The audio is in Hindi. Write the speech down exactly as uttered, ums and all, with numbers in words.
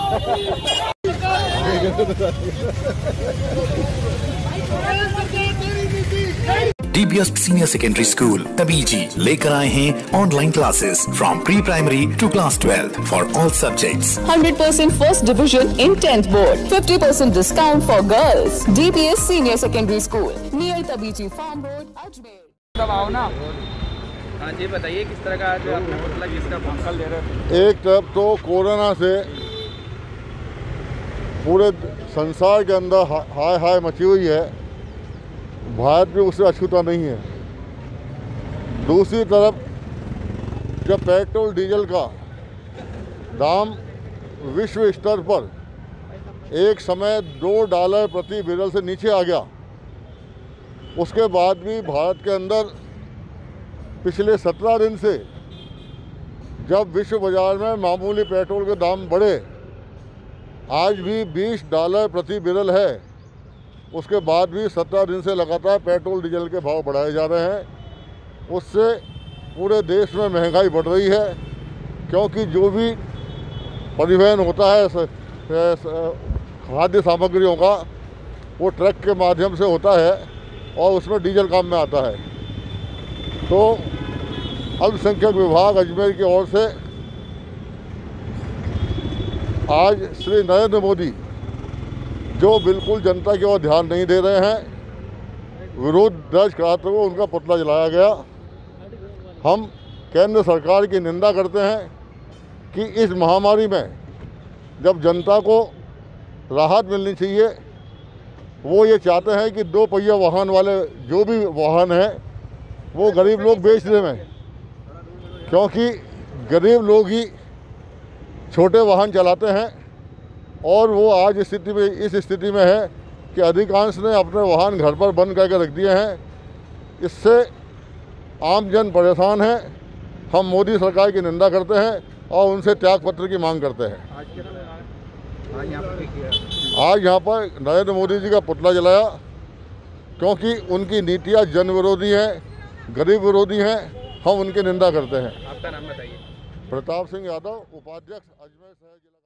डीबीएस सीनियर सेकेंडरी स्कूल तबीजी लेकर आए हैं online classes from pre primary to class twelve for all subjects. one hundred percent first division in tenth board, fifty percent discount for girls. D B S Senior Secondary School near Tabiji Farm Road, Ajmer. तब आओ ना। हाँ जी बताइए किस तरह का जो आपने पुतला किसका भंकल दे रहे थे? एक तरफ तो कोरोना से पूरे संसार के अंदर हाय हाय मची हुई है, भारत भी उससे अछूता नहीं है। दूसरी तरफ जब पेट्रोल डीजल का दाम विश्व स्तर पर एक समय दो डॉलर प्रति बैरल से नीचे आ गया, उसके बाद भी भारत के अंदर पिछले सत्रह दिन से जब विश्व बाजार में मामूली पेट्रोल के दाम बढ़े, आज भी बीस डॉलर प्रति बैरल है, उसके बाद भी सत्रह दिन से लगातार पेट्रोल डीजल के भाव बढ़ाए जा रहे हैं। उससे पूरे देश में महंगाई बढ़ रही है, क्योंकि जो भी परिवहन होता है खाद्य सामग्रियों का वो ट्रक के माध्यम से होता है और उसमें डीजल काम में आता है। तो अल्पसंख्यक विभाग अजमेर की ओर से आज श्री नरेंद्र मोदी जो बिल्कुल जनता की ओर ध्यान नहीं दे रहे हैं, विरोध दर्ज कराते हुए उनका पुतला जलाया गया। हम केंद्र सरकार की निंदा करते हैं कि इस महामारी में जब जनता को राहत मिलनी चाहिए, वो ये चाहते हैं कि दो पहिया वाहन वाले जो भी वाहन हैं वो गरीब लोग बेच दें, क्योंकि गरीब लोग ही छोटे वाहन चलाते हैं और वो आज स्थिति में इस स्थिति में है कि अधिकांश ने अपने वाहन घर पर बंद करके रख दिए हैं। इससे आम जन परेशान है। हम मोदी सरकार की निंदा करते हैं और उनसे त्यागपत्र की मांग करते हैं। आज यहाँ पर नरेंद्र मोदी जी का पुतला जलाया, क्योंकि उनकी नीतियाँ जन विरोधी हैं, गरीब विरोधी हैं। हम उनकी निंदा करते हैं। आपका नाम बताइए। प्रताप सिंह यादव, उपाध्यक्ष अजमेर शहर जिला।